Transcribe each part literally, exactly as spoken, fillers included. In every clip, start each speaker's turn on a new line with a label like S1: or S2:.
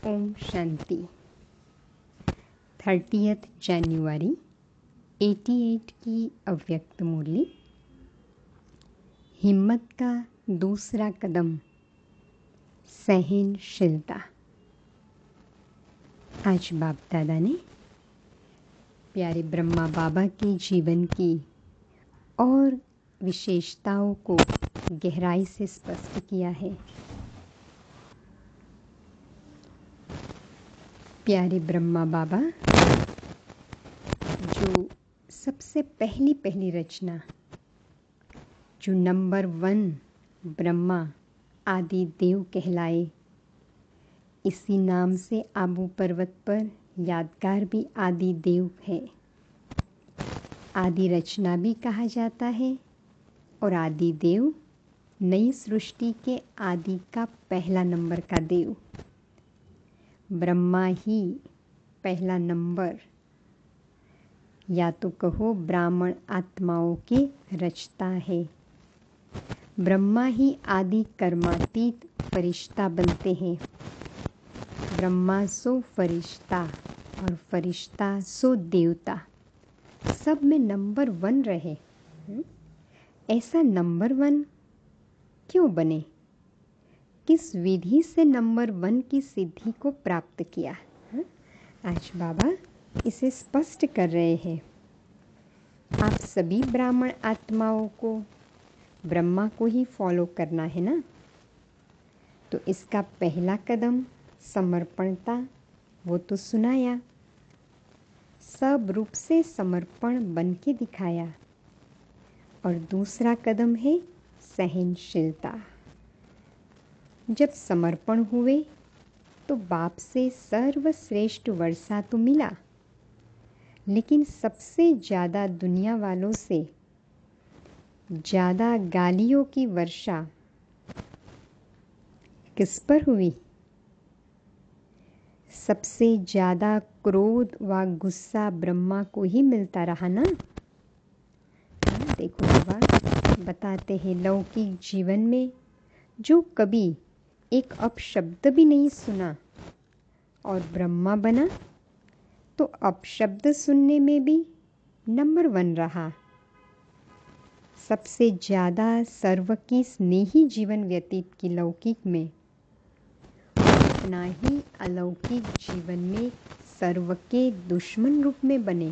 S1: Om Shanti. Thirtieth जनवरी अठासी की अव्यक्त मुरली। हिम्मत का दूसरा कदम सहनशीलता। आज बाप दादा ने प्यारे ब्रह्मा बाबा के जीवन की और विशेषताओं को गहराई से स्पष्ट किया है। प्यारे ब्रह्मा बाबा जो सबसे पहली पहली रचना, जो नंबर वन ब्रह्मा आदि देव कहलाए, इसी नाम से आबू पर्वत पर यादगार भी आदि देव है। आदि रचना भी कहा जाता है और आदि देव नई सृष्टि के आदि का पहला नंबर का देव। ब्रह्मा ही पहला नंबर, या तो कहो ब्राह्मण आत्माओं के रचता है। ब्रह्मा ही आदि कर्मातीत फरिश्ता बनते हैं। ब्रह्मा सो फरिश्ता और फरिश्ता सो देवता, सब में नंबर वन रहे। ऐसा नंबर वन क्यों बने? किस विधि से नंबर वन की सिद्धि को प्राप्त किया? आज बाबा इसे स्पष्ट कर रहे हैं। आप सभी ब्राह्मण आत्माओं को ब्रह्मा को ही फॉलो करना है ना। तो इसका पहला कदम समर्पणता, वो तो सुनाया, सब रूप से समर्पण बन के दिखाया। और दूसरा कदम है सहनशीलता। जब समर्पण हुए तो बाप से सर्वश्रेष्ठ वर्षा तो मिला, लेकिन सबसे ज़्यादा दुनिया वालों से ज़्यादा गालियों की वर्षा किस पर हुई? सबसे ज़्यादा क्रोध व गुस्सा ब्रह्मा को ही मिलता रहा ना। देखो बाबा बताते हैं, लौकिक जीवन में जो कभी एक अपशब्द भी नहीं सुना और ब्रह्मा बना, तो अपशब्द सुनने में भी नंबर वन रहा। सबसे ज़्यादा सर्व की स्नेही जीवन व्यतीत की लौकिक में, उतना ही अलौकिक जीवन में सर्व के दुश्मन रूप में बने।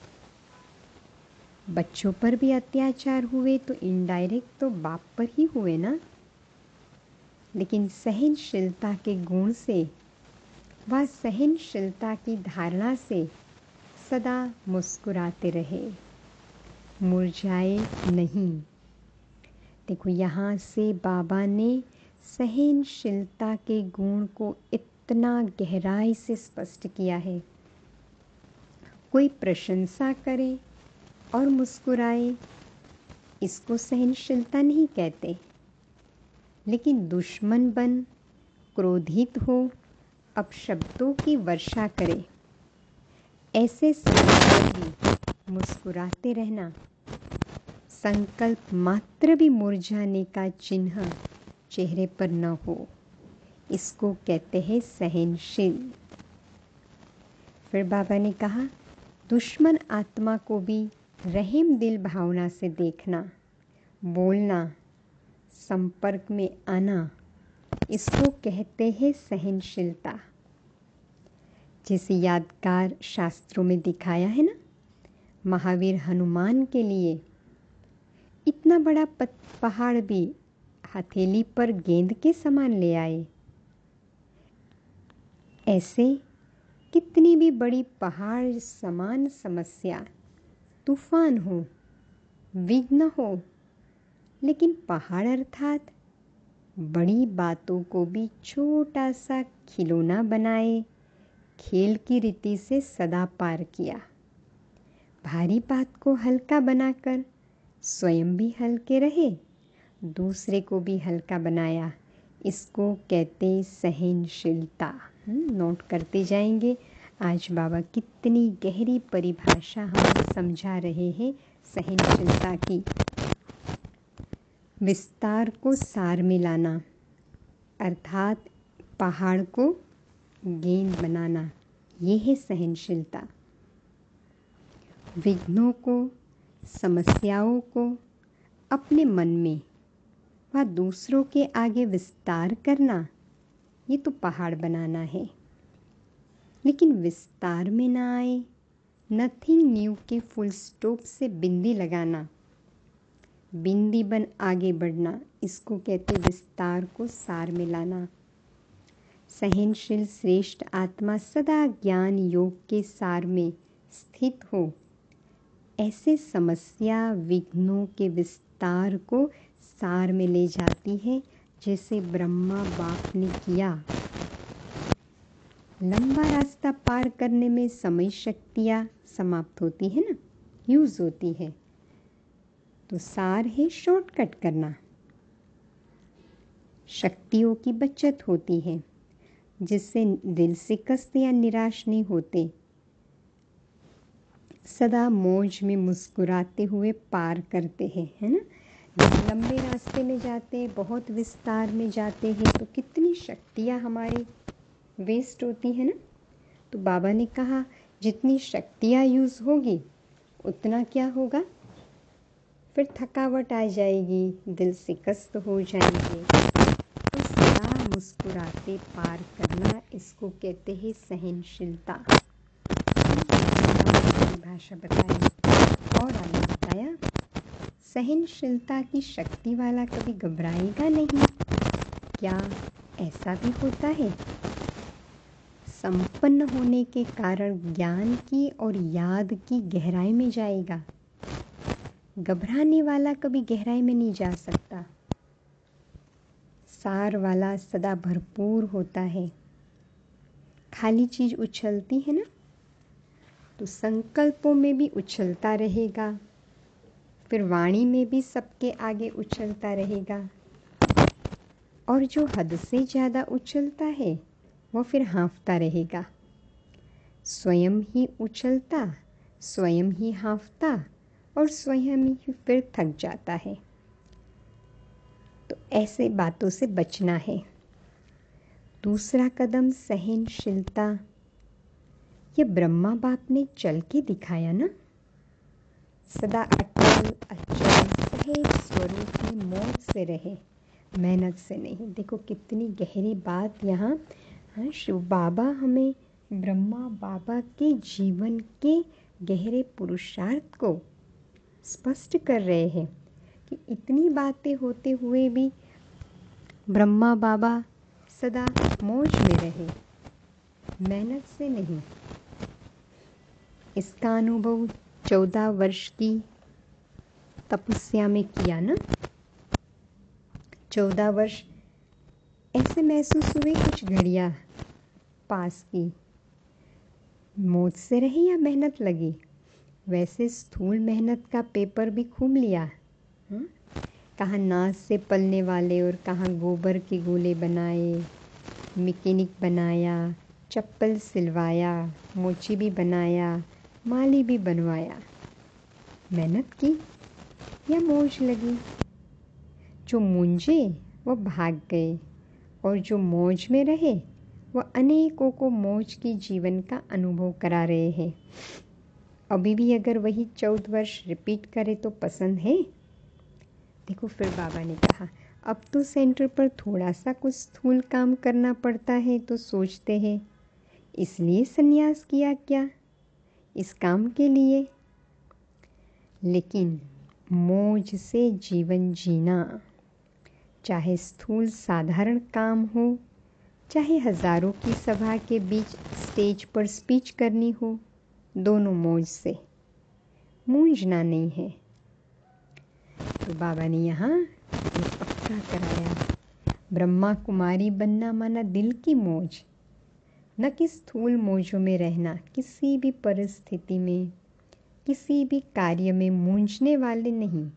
S1: बच्चों पर भी अत्याचार हुए तो इनडायरेक्ट तो बाप पर ही हुए ना। लेकिन सहनशीलता के गुण से व सहनशीलता की धारणा से सदा मुस्कुराते रहे, मुरझाए नहीं। देखो यहाँ से बाबा ने सहनशीलता के गुण को इतना गहराई से स्पष्ट किया है। कोई प्रशंसा करे और मुस्कुराए, इसको सहनशीलता नहीं कहते। लेकिन दुश्मन बन क्रोधित हो, अपशब्दों की वर्षा करे, ऐसे समय भी मुस्कुराते रहना, संकल्प मात्र भी मुरझाने का चिन्ह चेहरे पर न हो, इसको कहते हैं सहनशील। फिर बाबा ने कहा, दुश्मन आत्मा को भी रहम दिल भावना से देखना, बोलना, संपर्क में आना, इसको कहते हैं सहनशीलता। जैसे यादगार शास्त्रों में दिखाया है ना, महावीर हनुमान के लिए इतना बड़ा पहाड़ भी हथेली पर गेंद के समान ले आए। ऐसे कितनी भी बड़ी पहाड़ समान समस्या, तूफान हो, विघ्न हो, लेकिन पहाड़ अर्थात बड़ी बातों को भी छोटा सा खिलौना बनाए, खेल की रीति से सदा पार किया। भारी बात को हल्का बनाकर स्वयं भी हल्के रहे, दूसरे को भी हल्का बनाया, इसको कहते सहनशीलता। नोट करते जाएंगे। आज बाबा कितनी गहरी परिभाषा हमें समझा रहे हैं सहनशीलता की। विस्तार को सार में लाना, अर्थात पहाड़ को गेंद बनाना, ये है सहनशीलता। विघ्नों को, समस्याओं को अपने मन में व दूसरों के आगे विस्तार करना, ये तो पहाड़ बनाना है। लेकिन विस्तार में ना आए, नथिंग न्यू के फुल स्टॉप से बिंदी लगाना, बिंदी बन आगे बढ़ना, इसको कहते विस्तार को सार में लाना। सहनशील श्रेष्ठ आत्मा सदा ज्ञान योग के सार में स्थित हो, ऐसे समस्या विघ्नों के विस्तार को सार में ले जाती है, जैसे ब्रह्मा बाप ने किया। लंबा रास्ता पार करने में समय शक्तियाँ समाप्त होती है ना, यूज होती है, तो सार है शॉर्टकट करना। शक्तियों की बचत होती है, जिससे दिल से कष्ट या निराश नहीं होते, सदा मौज में मुस्कुराते हुए पार करते हैं, है ना। जब लंबे रास्ते में जाते हैं, बहुत विस्तार में जाते हैं, तो कितनी शक्तियाँ हमारी वेस्ट होती है ना। तो बाबा ने कहा जितनी शक्तियाँ यूज़ होगी उतना क्या होगा, फिर थकावट आ जाएगी, दिल से कष्ट हो जाएंगे। तो सदा मुस्कुराते पार करना, इसको कहते हैं सहनशीलता। भाषा बताई और आगे बताया, सहनशीलता की शक्ति वाला कभी घबराएगा नहीं। क्या ऐसा भी होता है? संपन्न होने के कारण ज्ञान की और याद की गहराई में जाएगा। घबराने वाला कभी गहराई में नहीं जा सकता। सार वाला सदा भरपूर होता है। खाली चीज उछलती है ना, तो संकल्पों में भी उछलता रहेगा, फिर वाणी में भी सबके आगे उछलता रहेगा। और जो हद से ज़्यादा उछलता है वो फिर हाँफता रहेगा। स्वयं ही उछलता, स्वयं ही हाँफता और स्वयं ही फिर थक जाता है। तो ऐसे बातों से बचना है। दूसरा कदम सहनशीलता, ये ब्रह्मा बाप ने चल के दिखाया ना। सदा अटल अचल सहज स्वरूप में मौज से रहे, मेहनत से नहीं। देखो कितनी गहरी बात यहाँ। हाँ, शिव बाबा हमें ब्रह्मा बाबा के जीवन के गहरे पुरुषार्थ को स्पष्ट कर रहे हैं कि इतनी बातें होते हुए भी ब्रह्मा बाबा सदा मौज में रहे, मेहनत से नहीं। इसका अनुभव चौदह वर्ष की तपस्या में किया ना। चौदह वर्ष ऐसे महसूस हुए, कुछ घड़ियाँ पास की, मौज से रही या मेहनत लगी। वैसे स्थूल मेहनत का पेपर भी खूब लिया। हाँ? कहाँ नाच से पलने वाले और कहाँ गोबर के गोले बनाए, मैकेनिक बनाया, चप्पल सिलवाया, मोची भी बनाया, माली भी बनवाया। मेहनत की या मौज लगी। जो मूंझे वो भाग गए और जो मौज में रहे वो अनेकों को मौज की जीवन का अनुभव करा रहे हैं। अभी भी अगर वही चौदह वर्ष रिपीट करे तो पसंद है। देखो फिर बाबा ने कहा अब तो सेंटर पर थोड़ा सा कुछ स्थूल काम करना पड़ता है, तो सोचते हैं इसलिए संन्यास किया क्या, इस काम के लिए। लेकिन मौज से जीवन जीना, चाहे स्थूल साधारण काम हो, चाहे हजारों की सभा के बीच स्टेज पर स्पीच करनी हो, दोनों मौज से, मूंझना नहीं है। तो बाबा ने यहाँ पक्का कराया, ब्रह्मा कुमारी बनना माना दिल की मौज, न कि स्थूल मौजों में रहना। किसी भी परिस्थिति में, किसी भी कार्य में मूंझने वाले नहीं,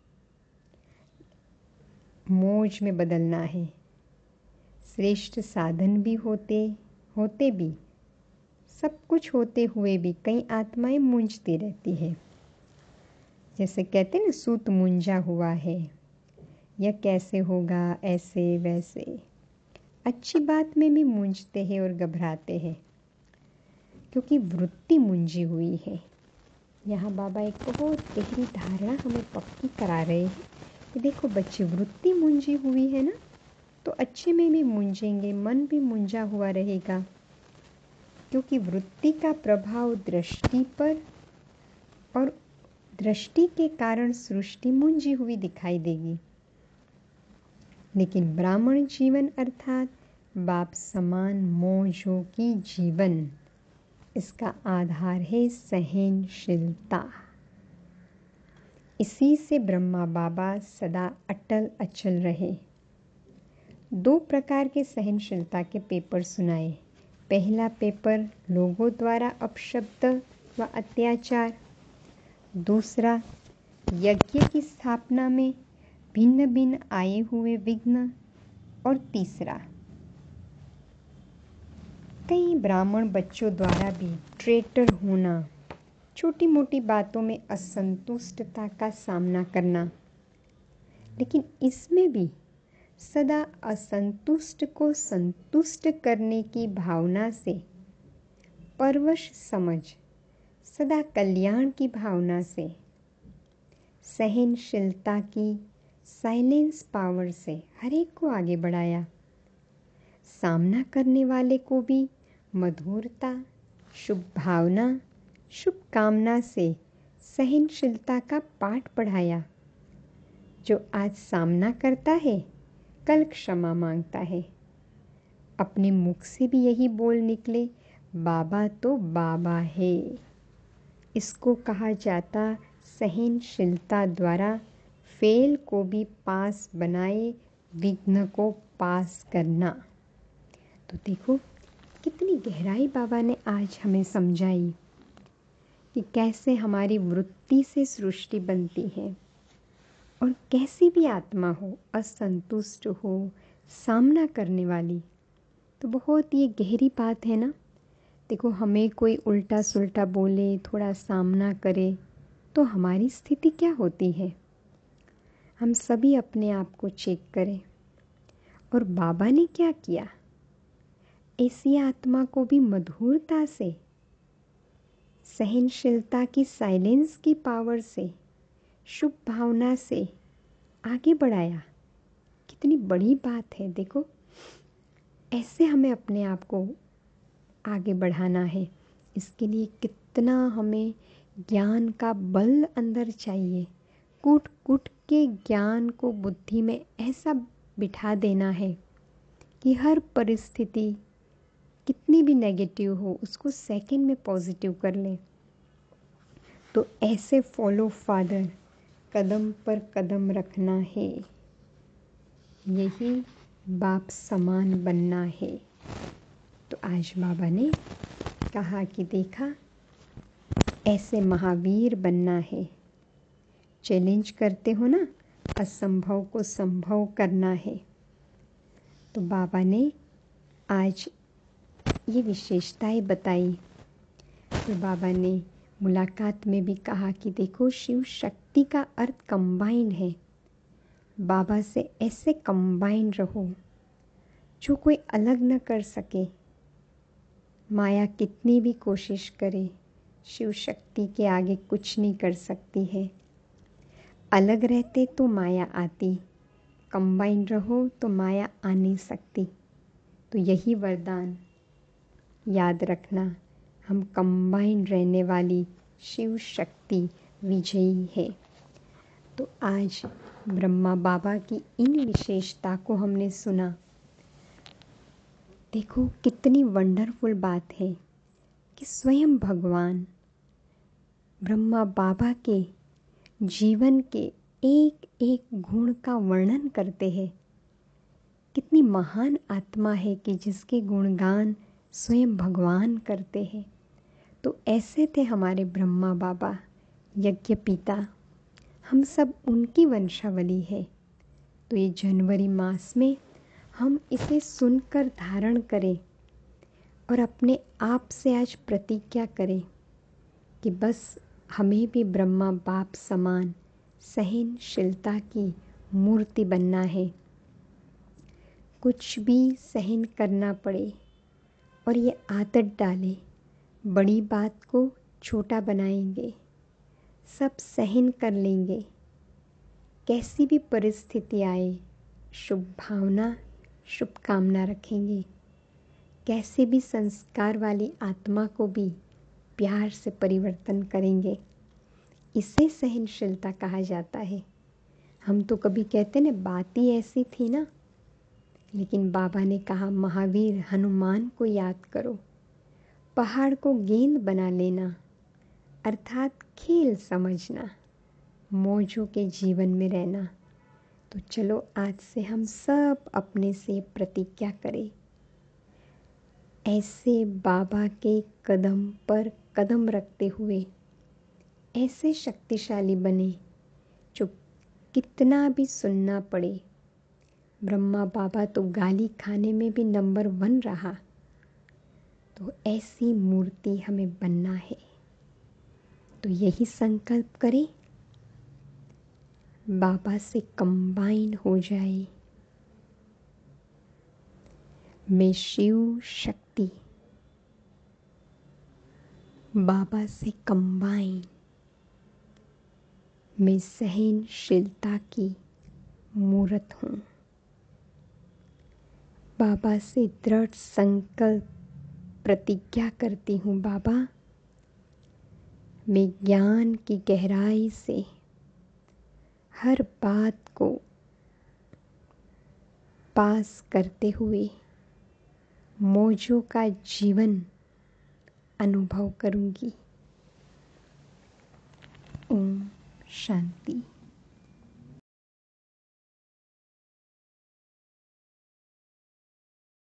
S1: मौज में बदलना है। श्रेष्ठ साधन भी होते होते भी, सब कुछ होते हुए भी कई आत्माएं मूंझती रहती है। जैसे कहते हैं ना, सूत मूंझा हुआ है, यह कैसे होगा, ऐसे वैसे। अच्छी बात में भी मूंझते हैं और घबराते हैं, क्योंकि वृत्ति मूंझी हुई है। यहाँ बाबा एक बहुत गहरी धारणा हमें पक्की करा रहे हैं कि देखो बच्चे, वृत्ति मूंझी हुई है ना, तो अच्छे में भी मूंझेंगे, मन भी मूंझा हुआ रहेगा, क्योंकि वृत्ति का प्रभाव दृष्टि पर, और दृष्टि के कारण सृष्टि मूंझी हुई दिखाई देगी। लेकिन ब्राह्मण जीवन अर्थात बाप समान मौजों की जीवन, इसका आधार है सहनशीलता। इसी से ब्रह्मा बाबा सदा अटल अचल रहे। दो प्रकार के सहनशीलता के पेपर सुनाए। पहला पेपर लोगों द्वारा अपशब्द व अत्याचार, दूसरा यज्ञ की स्थापना में भिन्न भिन्न आए हुए विघ्न, और तीसरा कई ब्राह्मण बच्चों द्वारा भी ट्रेटर होना, छोटी मोटी बातों में असंतुष्टता का सामना करना। लेकिन इसमें भी सदा असंतुष्ट को संतुष्ट करने की भावना से, परवश समझ, सदा कल्याण की भावना से, सहनशीलता की साइलेंस पावर से हर एक को आगे बढ़ाया। सामना करने वाले को भी मधुरता, शुभ भावना, शुभ कामना से सहनशीलता का पाठ पढ़ाया। जो आज सामना करता है, कल क्षमा मांगता है। अपने मुख से भी यही बोल निकले, बाबा तो बाबा है। इसको कहा जाता सहनशीलता द्वारा फेल को भी पास बनाए, विघ्न को पास करना। तो देखो कितनी गहराई बाबा ने आज हमें समझाई कि कैसे हमारी वृत्ति से सृष्टि बनती है, और कैसी भी आत्मा हो, असंतुष्ट हो, सामना करने वाली, तो बहुत ये गहरी बात है ना। देखो हमें कोई उल्टा सुल्टा बोले, थोड़ा सामना करे, तो हमारी स्थिति क्या होती है। हम सभी अपने आप को चेक करें। और बाबा ने क्या किया, ऐसी आत्मा को भी मधुरता से, सहनशीलता की साइलेंस की पावर से, शुभ भावना से आगे बढ़ाया। कितनी बड़ी बात है। देखो ऐसे हमें अपने आप को आगे बढ़ाना है। इसके लिए कितना हमें ज्ञान का बल अंदर चाहिए। कूट कूट के ज्ञान को बुद्धि में ऐसा बिठा देना है कि हर परिस्थिति कितनी भी नेगेटिव हो, उसको सेकंड में पॉजिटिव कर ले। तो ऐसे फॉलो फादर कदम पर कदम रखना है, यही बाप समान बनना है। तो आज बाबा ने कहा कि देखा, ऐसे महावीर बनना है। चैलेंज करते हो ना, असंभव को संभव करना है। तो बाबा ने आज ये विशेषताएं बताई। तो बाबा ने मुलाकात में भी कहा कि देखो, शिव शक्ति का अर्थ कंबाइन है। बाबा से ऐसे कंबाइन रहो जो कोई अलग न कर सके। माया कितनी भी कोशिश करे, शिव शक्ति के आगे कुछ नहीं कर सकती है। अलग रहते तो माया आती, कंबाइन रहो तो माया आ नहीं सकती। तो यही वरदान याद रखना, हम कंबाइन रहने वाली शिव शक्ति विजयी है। तो आज ब्रह्मा बाबा की इन विशेषता को हमने सुना। देखो कितनी वंडरफुल बात है कि स्वयं भगवान ब्रह्मा बाबा के जीवन के एक एक गुण का वर्णन करते हैं। कितनी महान आत्मा है कि जिसके गुणगान स्वयं भगवान करते हैं। तो ऐसे थे हमारे ब्रह्मा बाबा, यज्ञ पिता। हम सब उनकी वंशावली है। तो ये जनवरी मास में हम इसे सुनकर धारण करें और अपने आप से आज प्रतिज्ञा करें कि बस हमें भी ब्रह्मा बाप समान सहनशीलता की मूर्ति बनना है। कुछ भी सहन करना पड़े और ये आदत डालें, बड़ी बात को छोटा बनाएंगे, सब सहन कर लेंगे। कैसी भी परिस्थिति आए, शुभ भावना शुभकामना रखेंगे। कैसे भी संस्कार वाली आत्मा को भी प्यार से परिवर्तन करेंगे। इसे सहनशीलता कहा जाता है। हम तो कभी कहते ना बात ही ऐसी थी ना, लेकिन बाबा ने कहा महावीर हनुमान को याद करो, पहाड़ को गेंद बना लेना, अर्थात खेल समझना, मौजों के जीवन में रहना। तो चलो आज से हम सब अपने से प्रतिज्ञा करें, ऐसे बाबा के कदम पर कदम रखते हुए ऐसे शक्तिशाली बने जो कितना भी सुनना पड़े। ब्रह्मा बाबा तो गाली खाने में भी नंबर वन रहा, तो ऐसी मूर्ति हमें बनना है। तो यही संकल्प करें, बाबा से कंबाइन हो जाए। मैं शिव शक्ति बाबा से कंबाइन, मैं सहनशीलता की मूर्त हूँ। बाबा से दृढ़ संकल्प प्रतिज्ञा करती हूँ, बाबा मैं ज्ञान की गहराई से हर बात को पास करते हुए मौजों का जीवन अनुभव करूँगी। ओम शांति।